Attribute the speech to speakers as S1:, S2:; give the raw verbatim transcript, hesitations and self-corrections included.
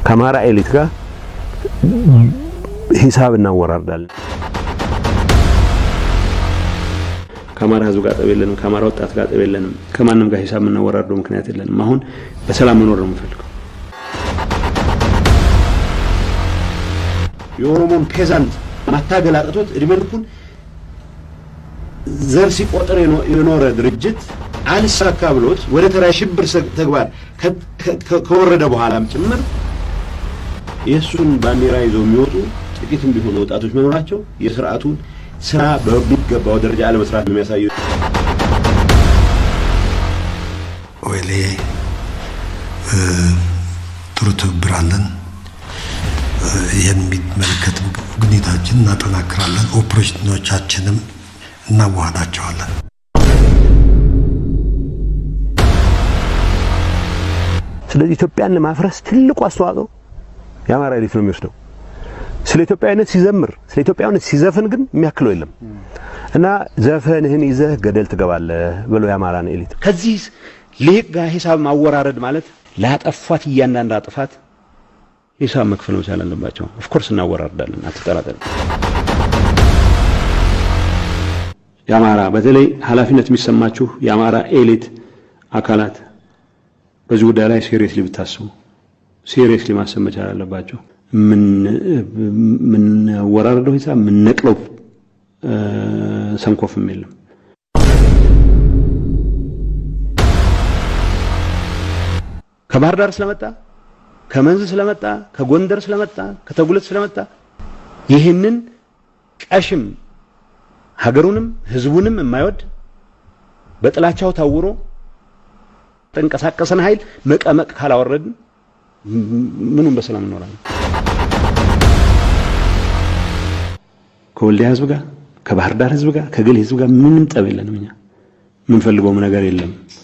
S1: ከአማራ ኤሊት ጋር ሂሳብ እናወራርዳለን ከአማራ ህዝብ ጋር ጠበለንም ከአማራ ወጣት ጋር ጠበለንም ከማንንም ጋር ሂሳብ እናወራርደው ምክንያት የለንም አሁን በሰላም መኖር ነው የምፈልገው የኦሮሞን ፔዛንት ማታገል አጥቶት እድሜልኩን ዘር ሲቆጥር የኖረ ድርጅት አልሳካ ብሎት ወደ ተራይ ሽብር ተግባር ከወረደ በኋላም ጭምር የሱን ባንዲራ ይዘው የሚወጡ ጥቂትም ቢሆኑ ወጣቶች መኖራቸው የሥርዓቱን ስራ በሚገባው ደረጃ አለመስራት ነው የሚያሳየው
S2: ወይሌ ትሩቱ ብራለን የሚመለከት ግንኙነታችን እናጠናክራለን ኦፕሬሽኖቻችንም እናዋሃዳቸዋለን
S1: ስለዚህ ኢትዮጵያን ለማፍረስ ትልቁ አስተዋጽኦ የአማራ ኤሊት ነው የሚወስደው ስለ ኢትዮጵያዊነት ሲዘምር ስለ ኢትዮጵያዊነት ሲዘፍን ግን የሚያክለው የለም እና ዘፈንህን ይዘህ ገደል ትገባለህ ብሎ የአማራን ኤሊት ከዚህ ሊቅ ጋር ሂሳብ ማወራረድ ማለት ላጠፋት እያንዳንዱ አጥፋት ሂሳብ መክፈል መቻል አለባቸው ኦፍ ኮርስ እናወራርዳለን አትጠራጠሩ የአማራ በተለይ ኃላፊነት የሚሰማችሁ የአማራ ኤሊት አካላት በዚህ ጉዳይ ላይ ሲሪየስሊ ብታስቡ ሲሪየስሊ ማሰብ መቻል አለባቸው ምን ምን ወራረደው ሂሳብ ምን ነቅለው ሰንኮፍም የለም ከባህር ዳር ስለመጣ ከመንዝ ስለመጣ ከጎንደር ስለመጣ ከተጉለት ስለመጣ ይሄንን ቀሽም ሀገሩንም ህዝቡንም የማይወድ በጥላቻው ታውሮ ተንቀሳቀሰን ኃይል መቀመቅ ካላወረድን ምኑን በሰላም እንኖራለን ከወልዲያ ህዝብ ጋር ከባህር ዳር ህዝብ ጋር ከግል ህዝብ ጋር ምንም ጠብ የለንም እኛ ምን ፈልገው ነገር የለም